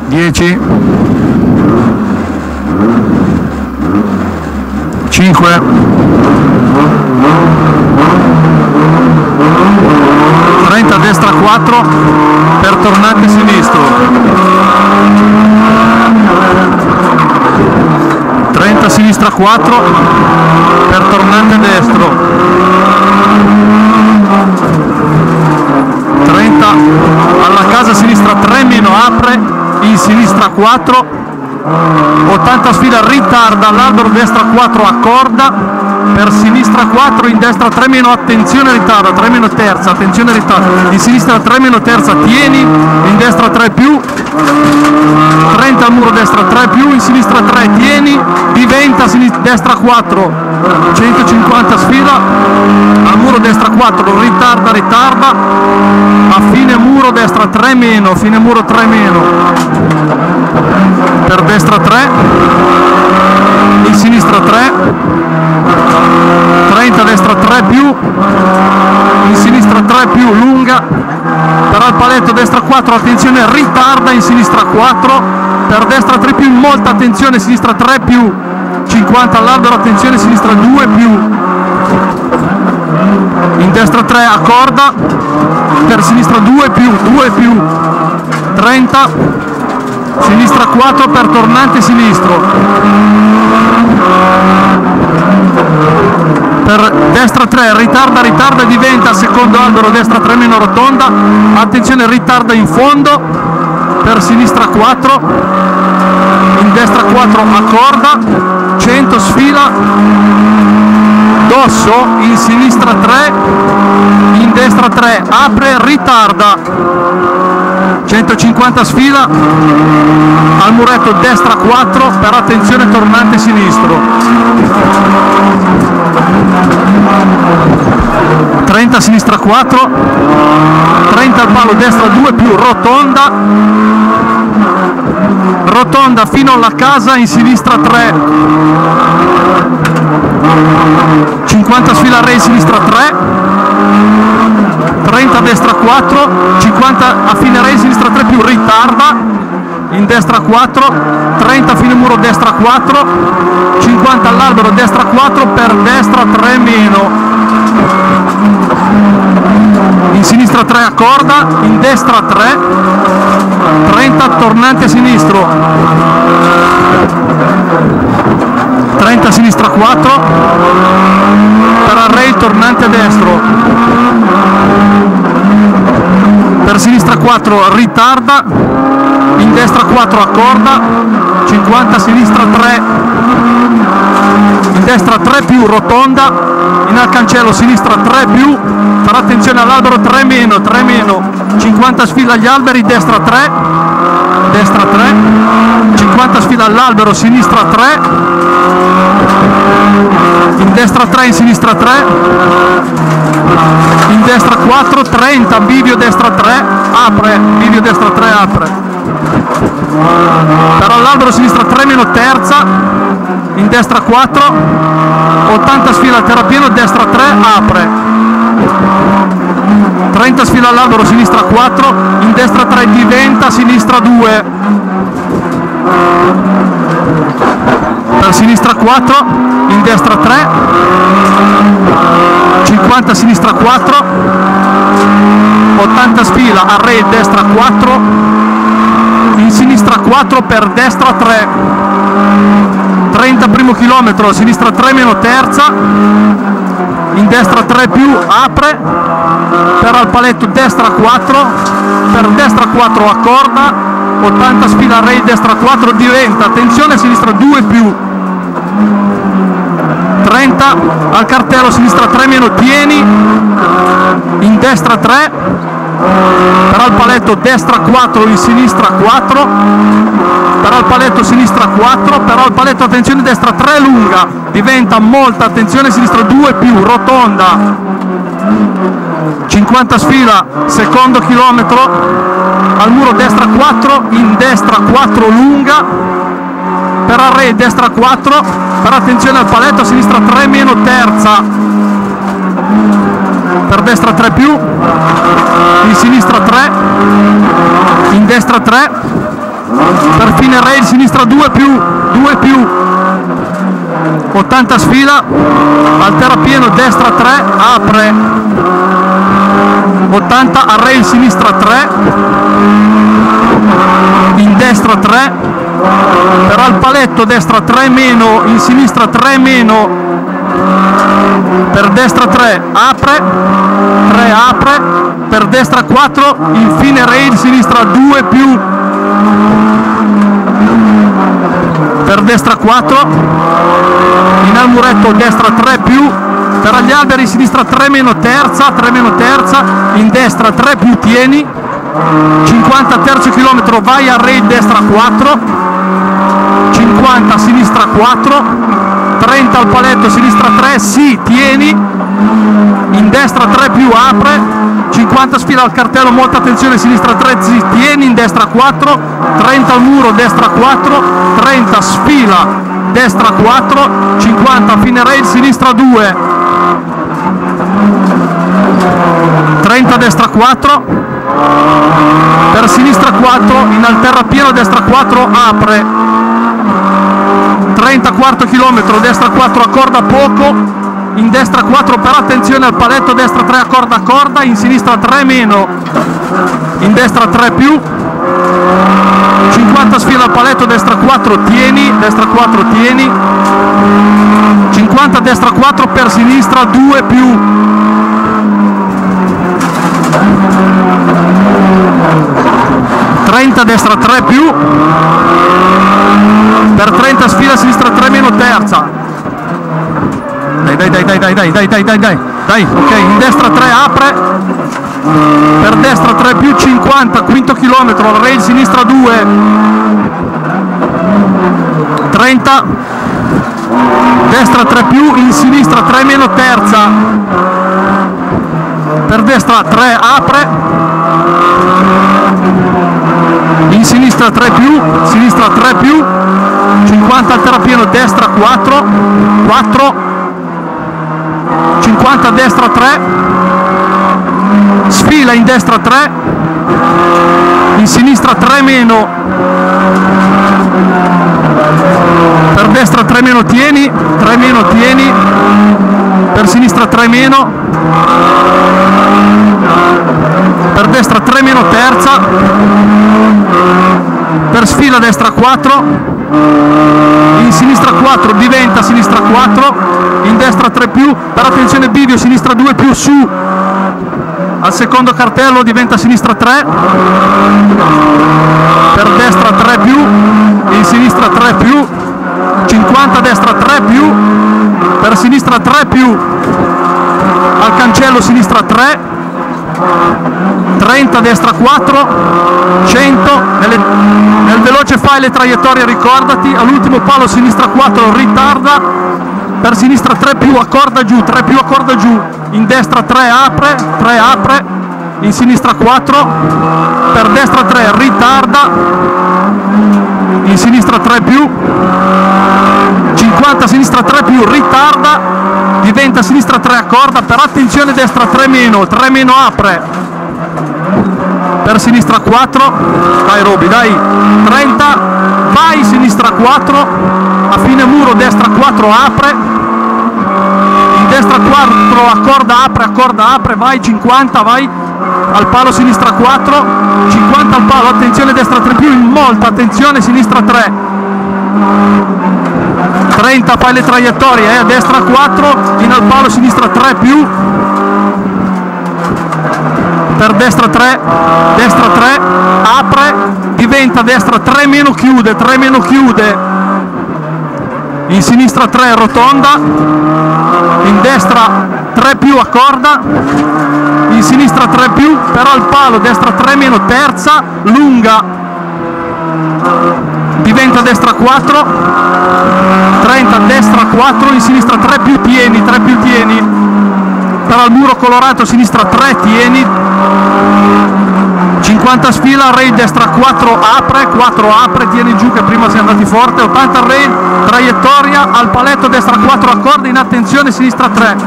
10, 5, 30 destra 4 per tornante sinistro, 30 sinistra 4 per tornante destro, 30 alla casa sinistra 3 meno apre, in sinistra 4, 80 sfida ritarda all'albero destra 4 accorda, per sinistra 4, in destra 3 meno, attenzione ritarda, 3 meno terza, attenzione ritarda, in sinistra 3 meno terza, tieni, in destra 3 più, 30 al muro destra 3 più, in sinistra 3 tieni, diventa destra 4, 150 sfida, al muro destra 4, ritarda, a fine muro destra 3 meno, fine muro 3 meno, per destra 3, in sinistra 3, 30 destra 3 più, in sinistra 3 più, lunga, per al paletto destra 4, attenzione ritarda, in sinistra 4, per destra 3 più, molta attenzione, sinistra 3 più, 50 all'albero, attenzione, sinistra 2 più, in destra 3 accorda, per sinistra 2 più, 30, sinistra 4 per tornante sinistro, per destra 3 ritarda, diventa secondo albero, destra 3 meno rotonda, attenzione ritarda in fondo, per sinistra 4, in destra 4 accorda, 100 sfila, dosso, in sinistra 3, in destra 3 apre, ritarda, 150 sfila, al muretto destra 4 per attenzione tornante sinistro, 30 sinistra 4, 30 al palo destra 2 più, rotonda fino alla casa, in sinistra 3, 50 sfila re in sinistra 3, 30 destra 4, 50 a fine re in sinistra 3 più, ritarda, in destra 4, 30 fine muro destra 4, 50 all'albero destra 4 per destra 3 meno, in sinistra 3 accorda, in destra 3, 30 tornante sinistro, 30 sinistra 4 per array tornante destro, per sinistra 4 ritarda, in destra 4 accorda, 50 sinistra 3, in destra 3 più, rotonda, in al cancello sinistra 3 più, per attenzione all'albero 3 meno, 50 sfila agli alberi, destra 3, 50 sfila all'albero, sinistra 3, in destra 3, in sinistra 3, in destra 4, 30, bivio destra 3, apre, bivio destra 3 apre, per all'albero sinistra 3 meno terza, in destra 4, 80 sfila al terrapieno, destra 3 apre, 30 sfila all'albero sinistra 4, in destra 3 diventa sinistra 2, per sinistra 4, in destra 3, 50 sinistra 4, 80 sfila array destra 4, in sinistra 4 per destra 3, 30 primo chilometro, sinistra 3 meno terza, in destra 3 più apre, per al paletto destra 4, per destra 4 accorda, 80 sfila array destra 4 diventa, attenzione sinistra 2 più, 30 al cartello sinistra 3 meno tieni, in destra 3, per al paletto destra 4, in sinistra 4, per al paletto sinistra 4, per al paletto attenzione destra 3 lunga, diventa molta attenzione sinistra 2 più, rotonda, 50 sfila secondo chilometro, al muro destra 4, in destra 4 lunga, per array destra 4, per attenzione al paletto sinistra 3 meno terza, per destra 3 più, in sinistra 3, in destra 3, per fine rail, sinistra 2 più, 80 sfila, al terrapieno destra 3, apre, 80 a rail sinistra 3, in destra 3, per al paletto destra 3 meno, in sinistra 3 meno, per destra 3 apre, 3 apre, per destra 4, infine rail sinistra 2 più, per destra 4, in al muretto destra 3 più, per agli alberi sinistra 3 meno terza, in destra 3 più tieni, 50 terzo chilometro vai a rail destra 4, 50 sinistra 4, 30 al paletto sinistra 3, sì, tieni, in destra 3 più apre, 50 sfila al cartello, molta attenzione, sinistra 3, sì, tieni, in destra 4, 30 al muro, destra 4, 30 sfila, destra 4, 50 fine rail, sinistra 2, 30 destra 4, per sinistra 4, in al terrapieno destra 4, apre, 30 quarto chilometro, destra 4 accorda poco, in destra 4 per attenzione al paletto, destra 3 accorda, in sinistra 3 meno, in destra 3 più, 50 sfila al paletto, destra 4 tieni, 50 destra 4 per sinistra 2 più, 30 destra 3 più, per 30 sfila sinistra 3 meno terza, dai, ok, in destra 3 apre, per destra 3 più, 50 quinto chilometro, al rail sinistra 2, 30 destra 3 più, in sinistra 3 meno terza, per destra 3 apre, in sinistra 3 più, 50 al terrapieno, destra 4, 50 destra 3, sfila in destra 3, in sinistra 3 meno, per destra 3 meno tieni, per sinistra 3 meno, per destra 3 meno terza, per sfila destra 4, in sinistra 4 diventa sinistra 4, in destra 3 più, per attenzione bivio sinistra 2 più su, al secondo cartello diventa sinistra 3, per destra 3 più, in sinistra 3 più, 50 destra 3 più, per sinistra 3 più, al cancello sinistra 3, 30 destra 4, 100, nel veloce fai le traiettorie, ricordati, all'ultimo palo sinistra 4 ritarda, per sinistra 3 più accorda giù, in destra 3 apre, in sinistra 4, per destra 3 ritarda, in sinistra 3 più, 50 sinistra 3 più ritarda, diventa sinistra 3 accorda, per attenzione destra 3 meno apre, per sinistra 4, dai Roby, dai, 30, vai sinistra 4, a fine muro destra 4 apre, in destra 4 accorda apre, vai 50, vai al palo sinistra 4, 50 al palo, attenzione destra 3 più, in molta attenzione sinistra 3, 30 fai le traiettorie, a destra 4, in al palo sinistra 3 più, per destra 3, apre, diventa destra 3 meno chiude, in sinistra 3 rotonda, in destra 3 più accorda, in sinistra 3 più, però al palo, destra 3 meno terza, lunga, diventa destra 4, 30 destra 4, in sinistra 3 più tieni, però al muro colorato sinistra 3 tieni, 50 sfila, rail destra 4 apre, tieni giù che prima sei andati forte, 80 rail, traiettoria, al paletto destra 4 accorda, in attenzione sinistra 3,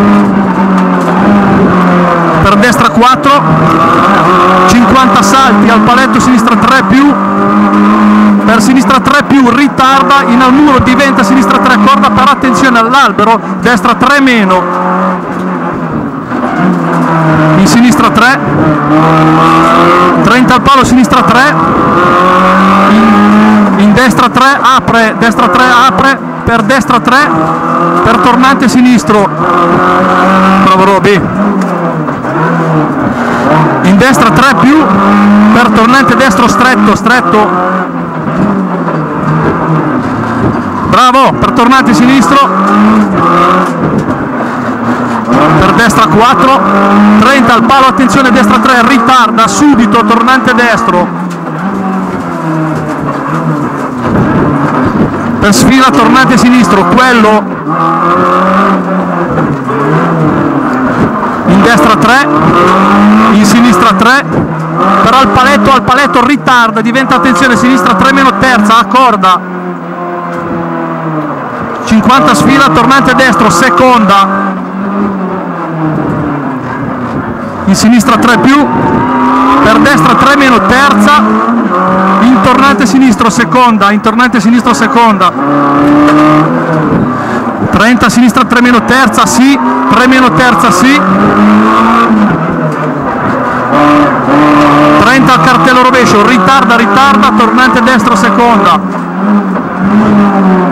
per destra 4, 50 salti, al paletto, sinistra 3 più, per sinistra 3 più, ritarda, in al muro diventa sinistra 3 corda, per attenzione all'albero, destra 3 meno, in sinistra 3, 30 al palo, sinistra 3, in destra 3 apre, destra 3 apre, per destra 3, per tornante sinistro, bravo Roby, in destra 3 più, per tornante destro stretto, stretto, bravo, per tornante sinistro, per destra 4, 30 al palo, attenzione, destra 3, ritarda subito, tornante destro, per sfila tornante sinistro, quello, in destra 3, in sinistra 3, però al paletto ritarda, diventa attenzione, sinistra 3 meno terza, a corda, 50 sfila, tornante destro, seconda, in sinistra 3 più, per destra 3 meno terza, in tornante sinistro seconda, in tornante sinistro seconda, 30 sinistra 3 meno terza, sì, 3 meno terza, sì, 30 al cartello rovescio, ritarda, tornante destro seconda,